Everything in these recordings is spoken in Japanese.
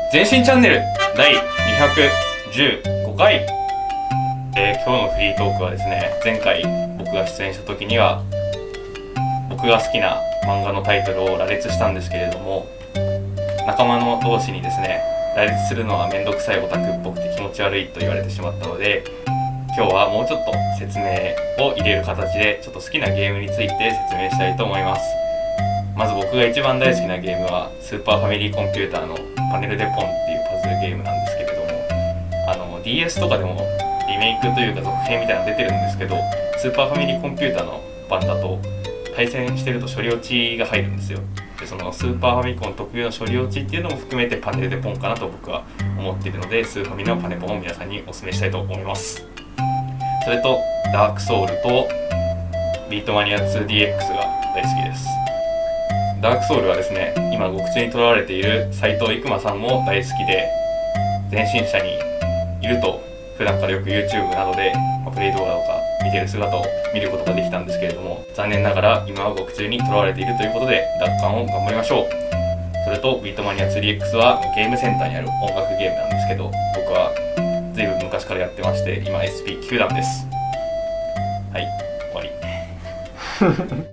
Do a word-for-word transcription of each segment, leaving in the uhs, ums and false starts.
前進チャンネルだいにひゃくじゅうごかい、えー、今日のフリートークはですね、前回僕が出演した時には僕が好きな漫画のタイトルを羅列したんですけれども、仲間の同士にですね、羅列するのはめんどくさいオタクっぽくて気持ち悪いと言われてしまったので、今日はもうちょっと説明を入れる形でちょっと好きなゲームについて説明したいと思います。まず僕が一番大好きなゲームはスーパーファミリーコンピューターのパネルでポンっていうパズルゲームなんですけれども、あの ディーエス とかでもリメイクというか続編みたいなの出てるんですけど、スーパーファミリーコンピューターの版だと対戦してると処理落ちが入るんですよ。でそのスーパーファミコン特有の処理落ちっていうのも含めてパネルでポンかなと僕は思っているので、スーファミのパネポンを皆さんにお勧めしたいと思います。それとダークソウルとビートマニア ツーディーエックス が大好きです。ダークソウルはですね、今獄中に囚われている斎藤育馬さんも大好きで、前進者にいると普段からよく YouTube などでプレイ動画とか見てる姿を見ることができたんですけれども、残念ながら今は獄中に囚われているということで奪還を頑張りましょう。それとビートマニア ツーディーエックス はゲームセンターにある音楽ゲームなんですけど、僕はずいぶん昔からやってまして、今 エスピーきゅう 段です。はい、終わり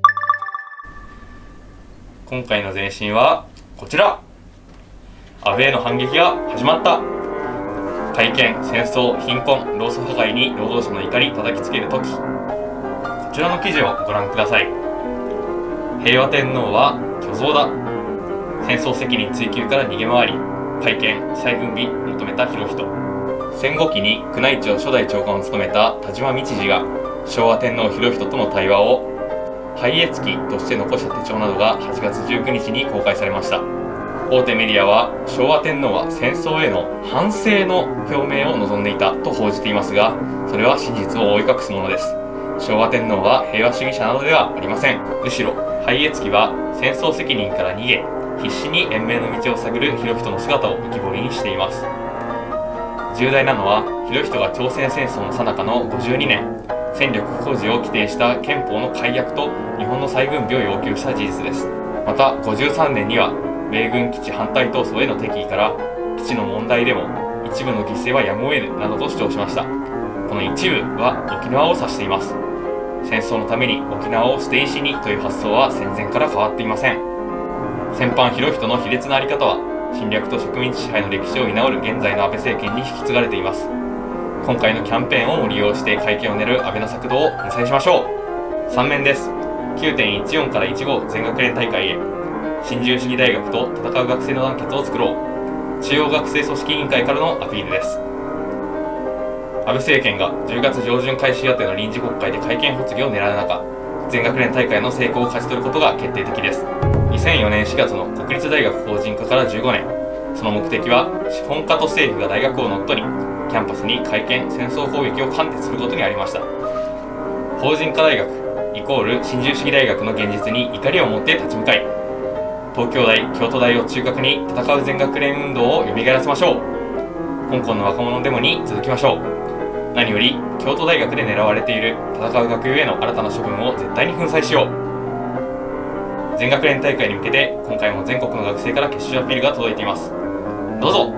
今回の前進はこちら。安倍への反撃が始まった。改憲、戦争、貧困、労組破壊に労働者の怒り叩きつける時、こちらの記事をご覧ください。平和天皇は虚像だ。戦争責任追及から逃げ回り、改憲、再軍備求めた裕仁。戦後期に宮内庁初代長官を務めた田島道治が昭和天皇裕仁との対話を拝謁記として残した手帳などがはちがつじゅうくにちに公開されました。大手メディアは昭和天皇は戦争への反省の表明を望んでいたと報じていますが、それは真実を覆い隠すものです。昭和天皇は平和主義者などではありません。むしろ拝謁記は戦争責任から逃げ、必死に延命の道を探る裕仁の姿を浮き彫りにしています。重大なのは裕仁が朝鮮戦争の最中のごじゅうにねん、戦力保持を規定した憲法の改悪と日本の再軍備を要求した事実です。またごじゅうさんねんには米軍基地反対闘争への敵意から基地の問題でも一部の犠牲はやむを得ぬなどと主張しました。この一部は沖縄を指しています。戦争のために沖縄を捨て石にという発想は戦前から変わっていません。戦犯裕仁の卑劣なあり方は侵略と植民地支配の歴史を担う現在の安倍政権に引き継がれています。今回のキャンペーンを利用して改憲を練る安倍の策動を粉砕しましょう。さん面です。 きゅうてんいちよん からじゅうご全学連大会へ。新自由主義大学と戦う学生の団結を作ろう。中央学生組織委員会からのアピールです。安倍政権がじゅうがつじょうじゅん開始予定の臨時国会で改憲発議を狙う中、全学連大会の成功を勝ち取ることが決定的です。にせんよねんしがつの国立大学法人化からじゅうごねん、その目的は資本家と政府が大学を乗っ取り、キャンパスに改憲、戦争攻撃を貫徹することにありました。法人化大学イコール新自由主義大学の現実に怒りを持って立ち向かい、東京大、京都大を中核に戦う全学連運動を蘇らせましょう。香港の若者デモに続きましょう。何より京都大学で狙われている戦う学友への新たな処分を絶対に粉砕しよう。全学連大会に向けて今回も全国の学生から結集アピールが届いています。どうぞ。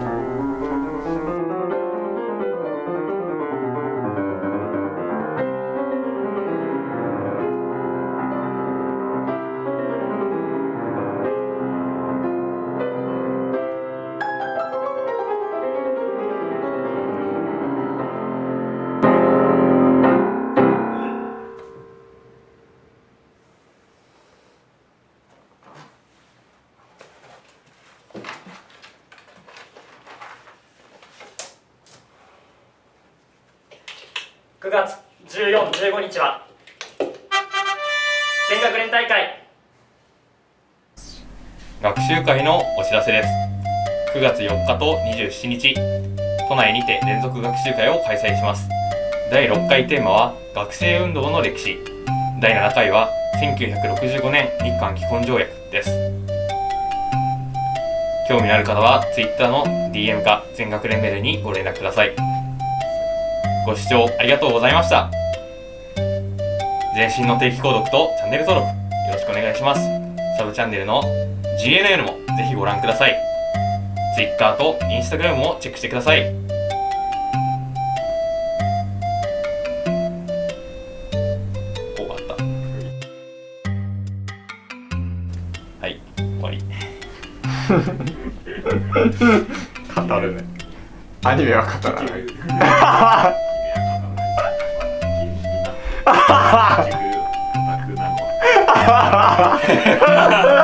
くがつじゅうよっか、じゅうごにちは全学連大会。 学習会のお知らせです。くがつよっかとにじゅうしちにち、都内にて連続学習会を開催します。だいろっかいテーマは学生運動の歴史、だいななかいはせんきゅうひゃくろくじゅうごねん日韓基本条約です。興味のある方は Twitter の ディーエム か全学連メールにご連絡ください。ご視聴ありがとうございました。前進の定期購読とチャンネル登録よろしくお願いします。サブチャンネルの ジーエヌエヌ もぜひご覧ください。 Twitter と Instagram もチェックしてください。終わった。はい、終わり。 語るね。アニメは語らない。 君は語らないし、君にな。